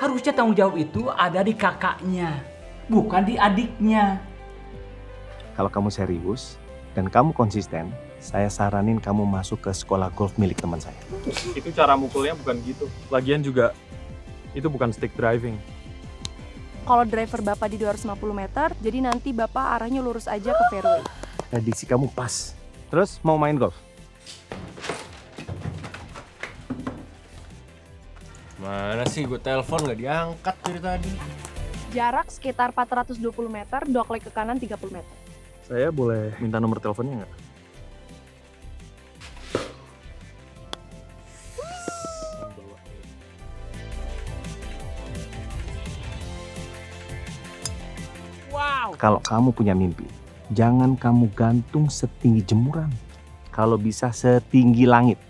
Harusnya tanggung jawab itu ada di kakaknya, bukan di adiknya. Kalau kamu serius dan kamu konsisten, saya saranin kamu masuk ke sekolah golf milik teman saya. Itu cara mukulnya bukan gitu. Lagian juga, itu bukan stick driving. Kalau driver Bapak di 250 meter, jadi nanti Bapak arahnya lurus aja ke fairway. Prediksi kamu pas. Terus mau main golf? Mana sih gue telepon nggak diangkat dari tadi. Jarak sekitar 420 meter, dogleg ke kanan 30 meter. Saya boleh minta nomor teleponnya nggak? Kalau kamu punya mimpi, jangan kamu gantung setinggi jemuran. Kalau bisa setinggi langit.